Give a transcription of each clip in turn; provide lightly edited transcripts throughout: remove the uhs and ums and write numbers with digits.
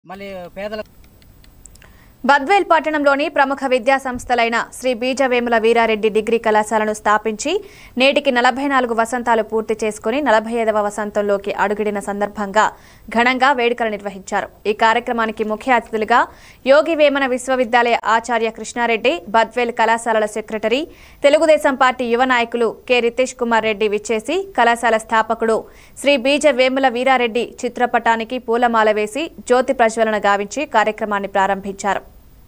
మళ్ళీ పేదల బద్వేల్ పట్టణంలోని ప్రముఖ విద్యా సంస్థలైన శ్రీ బీజవేముల వీరారెడ్డి డిగ్రీ కళాశాలను స్థాపించి నేటికి 44 వసంతాలు పూర్తి చేసుకుని 45వ వసంతంలోకి అడుగిడిన సందర్భంగా ఘనంగా వేడుకలు నిర్వహించారు। ఈ కార్యక్రమానికి ముఖ్య అతిథులుగా యోగి వేమన విశ్వవిద్యాలయ ఆచార్య కృష్ణారెడ్డి, బద్వేల్ కళాశాలల సెక్రటరీ, తెలుగుదేశం పార్టీ యువ నాయకులు కె రితేష్ కుమార్ రెడ్డి విచ్చేసి కళాశాల స్థాపకుడు శ్రీ బీజవేముల వీరారెడ్డి చిత్రపటానికి పూలమాల వేసి జ్యోతి ప్రజ్వలన గావించి కార్యక్రమాన్ని ప్రారంభించారు।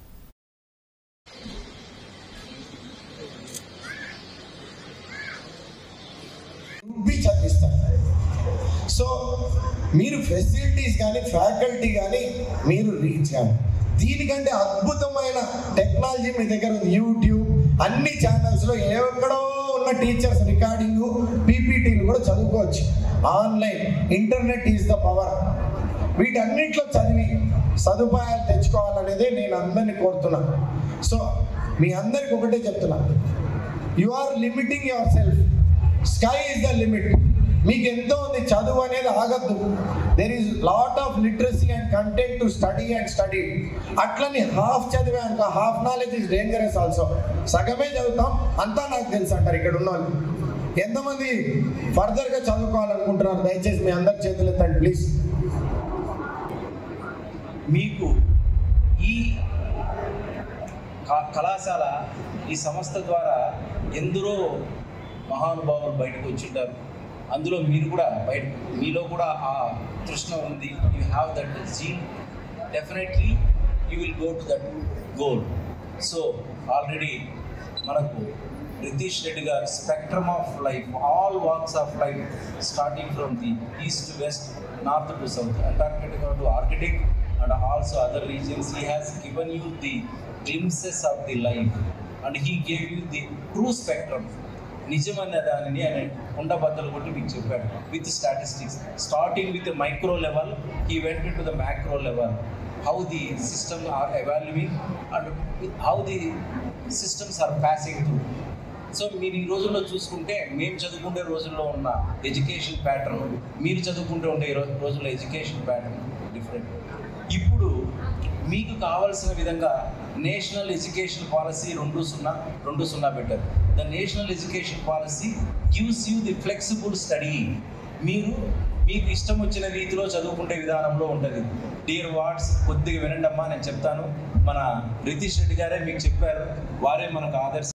సో మీరు ఫెసిలిటీస్ కానీ ఫ్యాకల్టీ కానీ మీరు రీచ్ కానీ దీనికంటే అద్భుతమైన టెక్నాలజీ మీ దగ్గర ఉంది। యూట్యూబ్ అన్ని ఛానల్స్లో ఎక్కడో ఉన్న టీచర్స్ రికార్డింగ్ పీపీటీలు కూడా చదువుకోవచ్చు। Online internet is the power. వీటన్నిటిలో చదివి సదుపాయాలు తెచ్చుకోవాలనేదే నేను అందరినీ కోరుతున్నాను। సో మీ అందరికి ఒకటే చెప్తున్నా, you are limiting yourself, sky is the limit. మీకు ఎంతో ఉంది, చదువు అనేది ఆగద్దు। There is lot of literacy and content to study and study. అట్లని హాఫ్ చదివే అనుకో, half knowledge is dangerous also. సగమే చదువుతాం అంతా నాకు తెలుసు అంటారు ఇక్కడ ఉన్న వాళ్ళు। ఎంతమంది ఫర్దర్గా చదువుకోవాలనుకుంటున్నారు? దయచేసి మీ అందరి చేతులు ఎత్తండి ప్లీజ్। మీకు ఈ కళాశాల ఈ సంస్థ ద్వారా ఎందరో మహానుభావులు బయటకు వచ్చింటారు। అందులో మీరు కూడా మీలో కూడా ఆ తృష్ణ ఉంది। You have that zeal, definitely you will go to that goal. So already మనకు రితీష్ రెడ్డి గారు spectrum of life, all walks of life, starting from the east to west, north to south, Antarctica to Arctic and also other regions. He has given you the glimpses of the life and he gave you the true spectrum. నిజమైన దానిని ఆయన ఉండబద్దలు కొట్టి మీకు చెప్పాడు with statistics, starting with micro level he went to the macro level, how the system are evolving and how the systems are passing through. So మీరు ఈ రోజుల్లో చూసుకుంటే మేము చదువుకుంటే రోజుల్లో ఉన్న ఎడ్యుకేషన్ ప్యాటర్న్, మీరు చదువుకుంటూ ఉండే రోజుల్లో ఎడ్యుకేషన్ ప్యాటర్న్ డిఫరెంట్. ఇప్పుడు మీకు కావాల్సిన విధంగా నేషనల్ ఎడ్యుకేషన్ పాలసీ 2.0 పెట్టారు. The national education policy gives you the flexible study. మీకు ఇష్టం వచ్చిన రీతిలో చదువుకుంటే విధానంలో ఉంటుంది. డియర్ వార్డ్స్, కొద్దిగా వినండి అమ్మా, నేను చెప్తాను. మన రితీష్ రెడ్డి గారే మీకు చెప్పారు, వారే మనకు ఆదర్శ